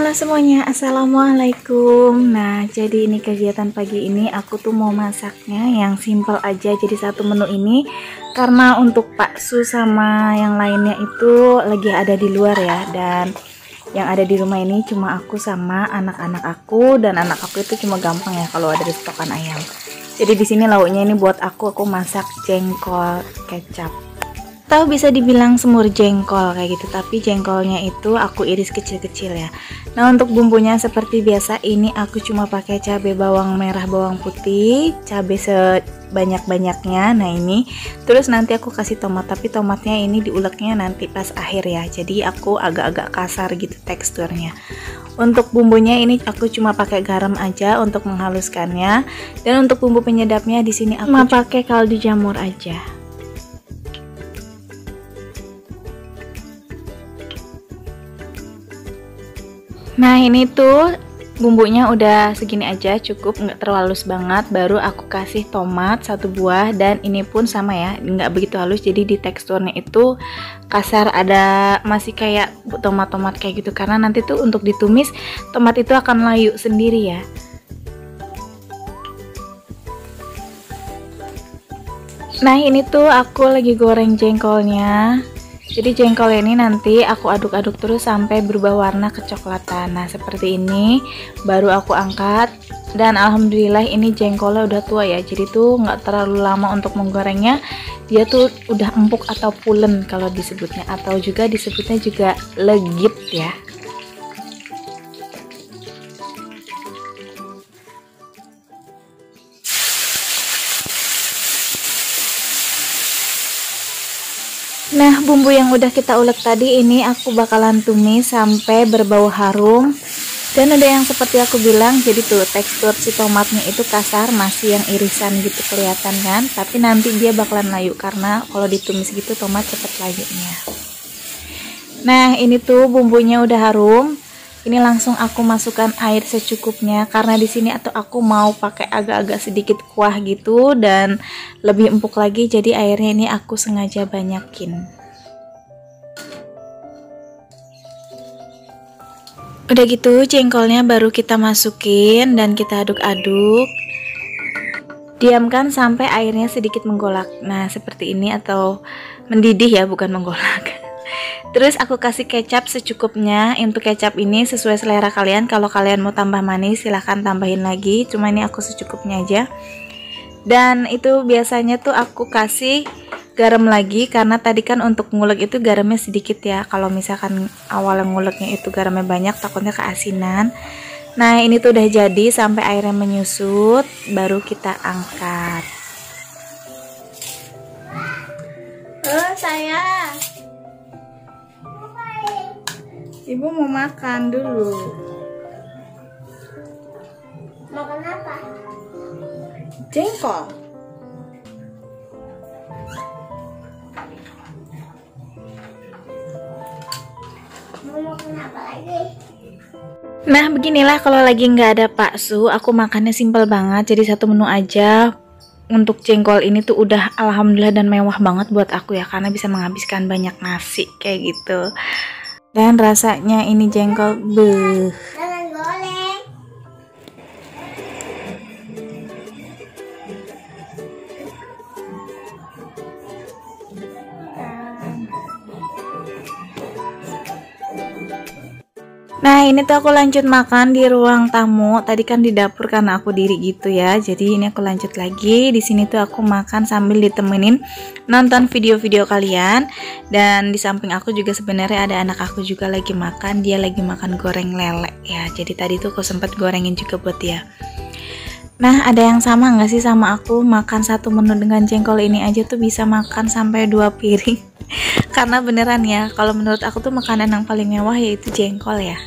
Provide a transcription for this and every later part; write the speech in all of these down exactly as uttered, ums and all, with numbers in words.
Halo semuanya, assalamualaikum. Nah, jadi ini kegiatan pagi ini aku tuh mau masaknya yang simple aja, jadi satu menu ini karena untuk Pak Su sama yang lainnya itu lagi ada di luar ya, dan yang ada di rumah ini cuma aku sama anak-anak aku, dan anak aku itu cuma gampang ya kalau ada di stokan ayam. Jadi di sini lauknya ini buat aku, aku masak jengkol kecap. Atau bisa dibilang semur jengkol kayak gitu, tapi jengkolnya itu aku iris kecil-kecil ya. Nah, untuk bumbunya seperti biasa ini aku cuma pakai cabai bawang merah, bawang putih, cabai sebanyak-banyaknya. Nah, ini terus nanti aku kasih tomat, tapi tomatnya ini diuleknya nanti pas akhir ya. Jadi aku agak-agak kasar gitu teksturnya. Untuk bumbunya ini aku cuma pakai garam aja untuk menghaluskannya, dan untuk bumbu penyedapnya di sini aku cuma pakai kaldu jamur aja. Nah, ini tuh bumbunya udah segini aja, cukup, nggak terlalu halus banget. Baru aku kasih tomat satu buah, dan ini pun sama ya, nggak begitu halus, jadi di teksturnya itu kasar, ada masih kayak tomat-tomat kayak gitu, karena nanti tuh untuk ditumis tomat itu akan layu sendiri ya. Nah, ini tuh aku lagi goreng jengkolnya. Jadi jengkol ini nanti aku aduk-aduk terus sampai berubah warna kecoklatan. Nah, seperti ini baru aku angkat, dan alhamdulillah ini jengkolnya udah tua ya, jadi tuh nggak terlalu lama untuk menggorengnya. Dia tuh udah empuk atau pulen kalau disebutnya, atau juga disebutnya juga legit ya. Nah, bumbu yang udah kita ulek tadi ini aku bakalan tumis sampai berbau harum. Dan ada yang seperti aku bilang, jadi tuh tekstur si tomatnya itu kasar, masih yang irisan gitu kelihatan kan, tapi nanti dia bakalan layu karena kalau ditumis gitu tomat cepet layunya. Nah, ini tuh bumbunya udah harum. Ini langsung aku masukkan air secukupnya, karena di sini atau aku mau pakai agak-agak sedikit kuah gitu dan lebih empuk lagi, jadi airnya ini aku sengaja banyakin. Udah gitu jengkolnya baru kita masukin dan kita aduk-aduk. Diamkan sampai airnya sedikit menggolak. Nah, seperti ini, atau mendidih ya, bukan menggolak. Terus aku kasih kecap secukupnya. Untuk kecap ini sesuai selera kalian. Kalau kalian mau tambah manis silahkan tambahin lagi. Cuma ini aku secukupnya aja. Dan itu biasanya tuh aku kasih garam lagi, karena tadi kan untuk ngulek itu garamnya sedikit ya. Kalau misalkan awal nguleknya itu garamnya banyak, takutnya keasinan. Nah, ini tuh udah jadi sampai airnya menyusut, baru kita angkat. Oh, saya Ibu mau makan dulu. Makan apa? Jengkol. Mau makan apa lagi? Nah, beginilah kalau lagi nggak ada Pak Su, aku makannya simpel banget, jadi satu menu aja. Untuk jengkol ini tuh udah alhamdulillah dan mewah banget buat aku ya, karena bisa menghabiskan banyak nasi kayak gitu. Dan rasanya ini jengkol beuh. Jangan goreng. Nah, ini tuh aku lanjut makan di ruang tamu. Tadi kan di dapur karena aku diri gitu ya. Jadi ini aku lanjut lagi. Di sini tuh aku makan sambil ditemenin nonton video-video kalian. Dan di samping aku juga sebenarnya ada anak aku juga lagi makan. Dia lagi makan goreng lele ya. Jadi tadi tuh aku sempat gorengin juga buat dia. Nah, ada yang sama nggak sih sama aku? Makan satu menu dengan jengkol ini aja tuh bisa makan sampai dua piring. Karena beneran ya, kalau menurut aku tuh makanan yang paling mewah yaitu jengkol ya.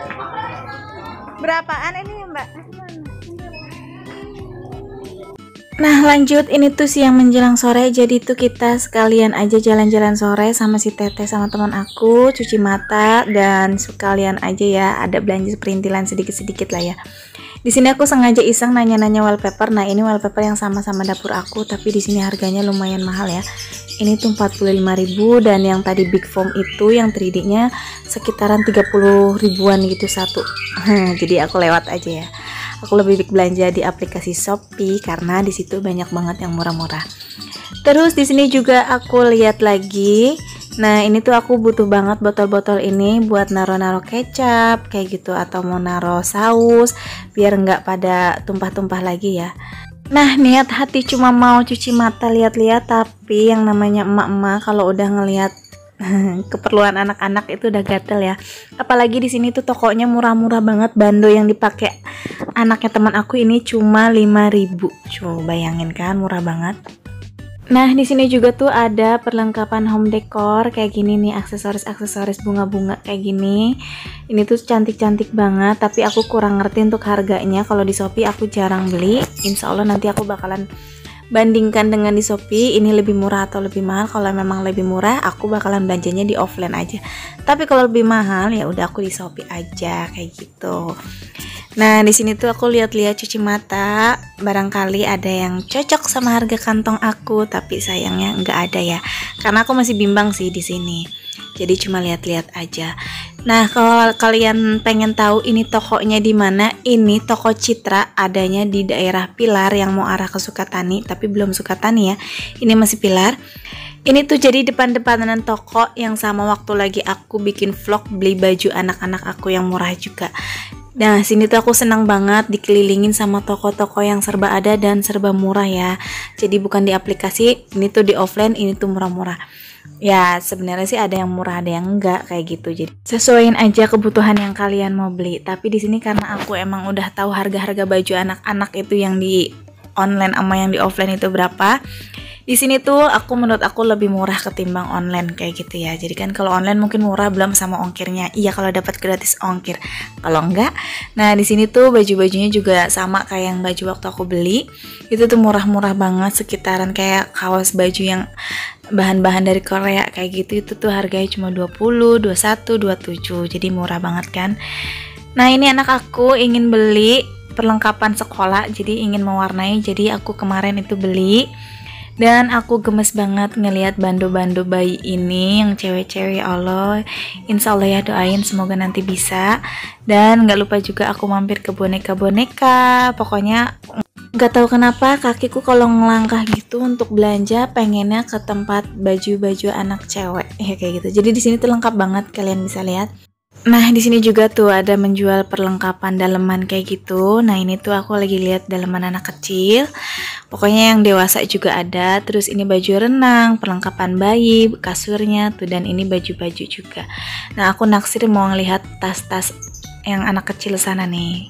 Berapaan ini Mbak? Nah lanjut, ini tuh siang menjelang sore, jadi tuh kita sekalian aja jalan-jalan sore sama si Teteh sama teman aku, cuci mata dan sekalian aja ya ada belanja perintilan sedikit-sedikit lah ya. Di sini aku sengaja iseng nanya-nanya wallpaper. Nah ini wallpaper yang sama-sama dapur aku, tapi di sini harganya lumayan mahal ya. Ini tuh empat puluh lima ribu, dan yang tadi big foam itu yang tiga D-nya sekitaran tiga puluh ribuan gitu satu. Jadi aku lewat aja ya. Aku lebih baik belanja di aplikasi Shopee karena di situ banyak banget yang murah-murah. Terus di sini juga aku lihat lagi. Nah, ini tuh aku butuh banget botol-botol ini buat naro-naro kecap kayak gitu, atau mau naro saus biar nggak pada tumpah-tumpah lagi ya. Nah, niat hati cuma mau cuci mata lihat-lihat, tapi yang namanya emak-emak kalau udah ngelihat keperluan anak-anak itu udah gatel ya. Apalagi di sini tuh tokonya murah-murah banget. Bando yang dipakai anaknya teman aku ini cuma lima ribu. Coba bayangin kan, murah banget. Nah, di sini juga tuh ada perlengkapan home decor kayak gini nih, aksesoris-aksesoris bunga-bunga kayak gini. Ini tuh cantik-cantik banget, tapi aku kurang ngerti untuk harganya. Kalau di Shopee aku jarang beli. Insya Allah nanti aku bakalan bandingkan dengan di Shopee ini lebih murah atau lebih mahal. Kalau memang lebih murah aku bakalan belanjanya di offline aja, tapi kalau lebih mahal ya udah aku di Shopee aja kayak gitu. Nah di sini tuh aku lihat-lihat cuci mata, barangkali ada yang cocok sama harga kantong aku, tapi sayangnya nggak ada ya, karena aku masih bimbang sih di sini. Jadi cuma lihat-lihat aja. Nah, kalau kalian pengen tahu ini tokonya di mana, ini toko Citra, adanya di daerah Pilar yang mau arah ke Sukatani, tapi belum Sukatani ya. Ini masih Pilar. Ini tuh jadi depan-depanan toko yang sama waktu lagi aku bikin vlog beli baju anak-anak aku yang murah juga. Nah, sini tuh aku senang banget dikelilingin sama toko-toko yang serba ada dan serba murah ya. Jadi bukan di aplikasi, ini tuh di offline, ini tuh murah-murah. Ya sebenarnya sih ada yang murah ada yang enggak kayak gitu, jadi sesuaiin aja kebutuhan yang kalian mau beli. Tapi di sini karena aku emang udah tahu harga-harga baju anak-anak itu yang di online sama yang di offline itu berapa, di sini tuh aku menurut aku lebih murah ketimbang online kayak gitu ya. Jadi kan kalau online mungkin murah belum sama ongkirnya. Iya kalau dapat gratis ongkir. Kalau enggak, nah di sini tuh baju-bajunya juga sama kayak yang baju waktu aku beli. Itu tuh murah-murah banget, sekitaran kayak kaos baju yang bahan-bahan dari Korea kayak gitu. Itu tuh harganya cuma dua puluh, dua puluh satu, dua puluh tujuh. Jadi murah banget kan. Nah, ini anak aku ingin beli perlengkapan sekolah, jadi ingin mewarnai. Jadi aku kemarin itu beli. Dan aku gemes banget ngelihat bando-bando bayi ini yang cewek-cewek. Allah, insya Allah ya, doain semoga nanti bisa. Dan gak lupa juga aku mampir ke boneka-boneka. Pokoknya gak tahu kenapa kakiku kalau ngelangkah gitu untuk belanja pengennya ke tempat baju-baju anak cewek ya kayak gitu. Jadi di sini tuh lengkap banget, kalian bisa lihat. Nah di sini juga tuh ada menjual perlengkapan daleman kayak gitu. Nah ini tuh aku lagi lihat daleman anak kecil. Pokoknya yang dewasa juga ada. Terus ini baju renang, perlengkapan bayi, kasurnya tuh, dan ini baju-baju juga. Nah aku naksir mau ngelihat tas-tas yang anak kecil sana nih.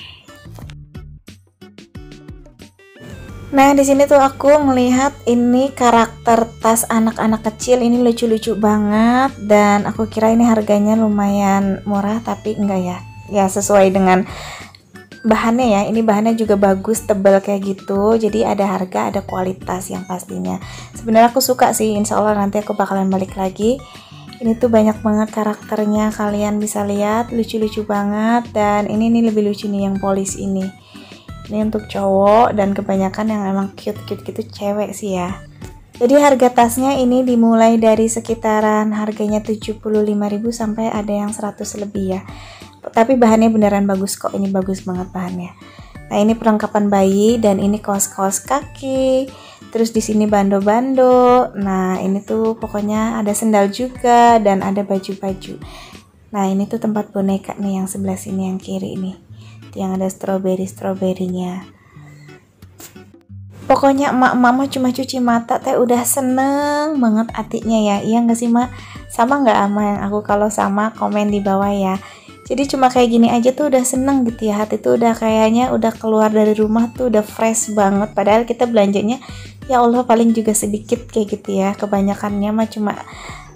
Nah di sini tuh aku ngelihat ini karakter tas anak-anak kecil, ini lucu-lucu banget dan aku kira ini harganya lumayan murah, tapi enggak ya. Ya sesuai dengan bahannya ya. Ini bahannya juga bagus, tebal kayak gitu. Jadi ada harga, ada kualitas yang pastinya. Sebenarnya aku suka sih. Insya Allah nanti aku bakalan balik lagi. Ini tuh banyak banget karakternya, kalian bisa lihat, lucu-lucu banget. Dan ini nih lebih lucu nih yang polis ini. Ini untuk cowok dan kebanyakan yang emang cute-cute gitu cewek sih ya. Jadi harga tasnya ini dimulai dari sekitaran harganya tujuh puluh lima ribu sampai ada yang seratus lebih ya. Tapi bahannya beneran bagus kok, ini bagus banget bahannya. Nah ini perlengkapan bayi dan ini kaos-kaos kaki. Terus di sini bando-bando. Nah ini tuh pokoknya ada sendal juga dan ada baju-baju. Nah ini tuh tempat boneka nih yang sebelah sini yang kiri nih, yang ada stroberi-stroberinya. Pokoknya emak-emak mah cuma cuci mata teh udah seneng banget hatinya ya. Iya gak sih mak? Sama gak sama yang aku? Kalau sama komen di bawah ya. Jadi cuma kayak gini aja tuh udah seneng gitu ya. Hati tuh udah kayaknya udah keluar dari rumah tuh udah fresh banget. Padahal kita belanjanya ya Allah paling juga sedikit kayak gitu ya. Kebanyakannya mah cuma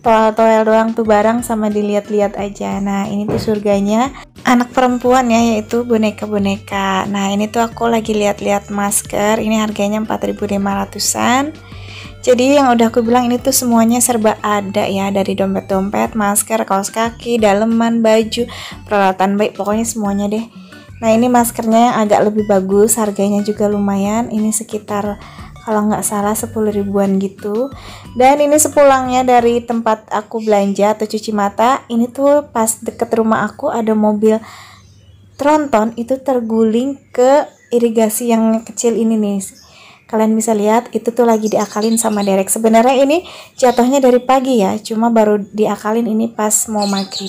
toel-toel doang tuh barang sama dilihat-lihat aja. Nah ini tuh surganya anak perempuan ya, yaitu boneka-boneka. Nah ini tuh aku lagi lihat-lihat masker, ini harganya empat ribu lima ratusan. Jadi yang udah aku bilang ini tuh semuanya serba ada ya, dari dompet-dompet, masker, kaos kaki, daleman, baju, peralatan baik, pokoknya semuanya deh. Nah ini maskernya yang agak lebih bagus, harganya juga lumayan, ini sekitar kalau nggak salah sepuluh ribuan gitu. Dan ini sepulangnya dari tempat aku belanja atau cuci mata, ini tuh pas deket rumah aku ada mobil tronton itu terguling ke irigasi yang kecil ini nih. Kalian bisa lihat itu tuh lagi diakalin sama derek. Sebenarnya ini jatuhnya dari pagi ya, cuma baru diakalin ini pas mau maghrib.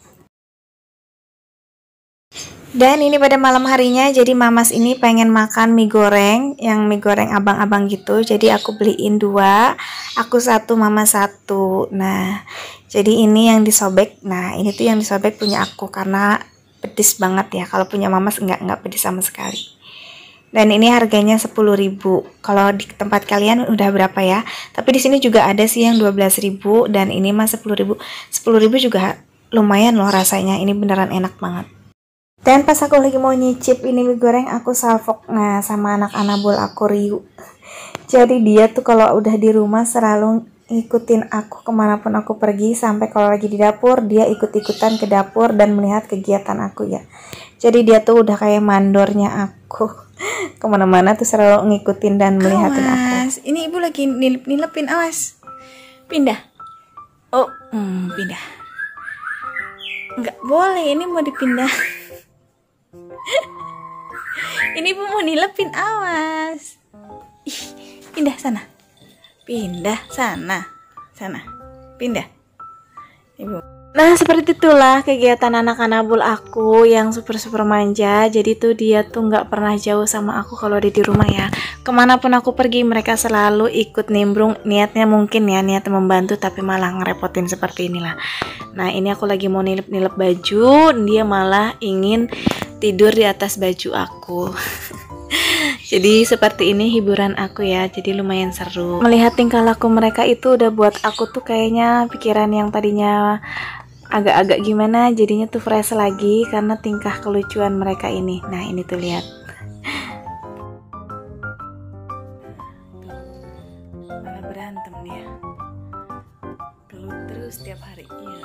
Dan ini pada malam harinya, jadi mamas ini pengen makan mie goreng, yang mie goreng abang-abang gitu. Jadi aku beliin dua, aku satu, mama satu. Nah, jadi ini yang disobek. Nah, ini tuh yang disobek punya aku karena pedes banget ya. Kalau punya mamas enggak enggak pedes sama sekali. Dan ini harganya sepuluh ribu. Kalau di tempat kalian udah berapa ya? Tapi di sini juga ada sih yang dua belas ribu dan ini mah sepuluh ribu. sepuluh ribu juga lumayan loh rasanya. Ini beneran enak banget. Dan pas aku lagi mau nyicip ini mie goreng, aku salfok nah sama anak anabul aku Ryu. Jadi dia tuh kalau udah di rumah selalu ngikutin aku kemanapun aku pergi, sampai kalau lagi di dapur dia ikut-ikutan ke dapur dan melihat kegiatan aku ya. Jadi dia tuh udah kayak mandornya aku, kemana-mana tuh selalu ngikutin dan melihatin aku. Ini ibu lagi nilep-nilepin, awas. Pindah. Oh, hmm, pindah. Nggak boleh, ini mau dipindah. Ini ibu mau nilepin, awas. Ih, pindah sana. Pindah sana. Sana. Pindah. Ibu. Nah seperti itulah kegiatan anak anabul aku yang super-super manja. Jadi tuh dia tuh nggak pernah jauh sama aku kalau ada di rumah ya. Kemanapun aku pergi mereka selalu ikut nimbrung. Niatnya mungkin ya niat membantu, tapi malah ngerepotin seperti inilah. Nah ini aku lagi mau nilep-nilep baju, dia malah ingin tidur di atas baju aku. Jadi seperti ini hiburan aku ya, jadi lumayan seru. Melihat tingkah laku mereka itu udah buat aku tuh kayaknya pikiran yang tadinya agak-agak gimana jadinya tuh fresh lagi karena tingkah kelucuan mereka ini. Nah ini tuh lihat. Malah berantem dia. Gelut terus tiap hari. Iya.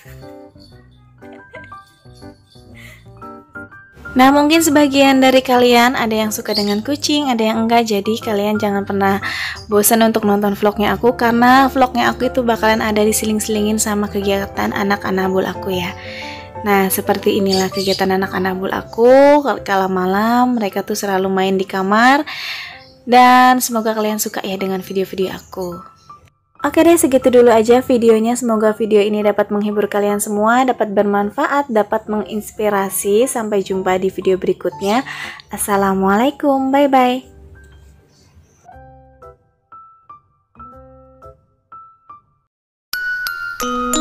Nah mungkin sebagian dari kalian ada yang suka dengan kucing, ada yang enggak. Jadi kalian jangan pernah bosan untuk nonton vlognya aku, karena vlognya aku itu bakalan ada diseling-selingin sama kegiatan anak anabul aku ya. Nah seperti inilah kegiatan anak anabul aku. Kala malam mereka tuh selalu main di kamar. Dan semoga kalian suka ya dengan video-video aku. Oke deh, segitu dulu aja videonya. Semoga video ini dapat menghibur kalian semua, dapat bermanfaat, dapat menginspirasi. Sampai jumpa di video berikutnya. Assalamualaikum, bye-bye.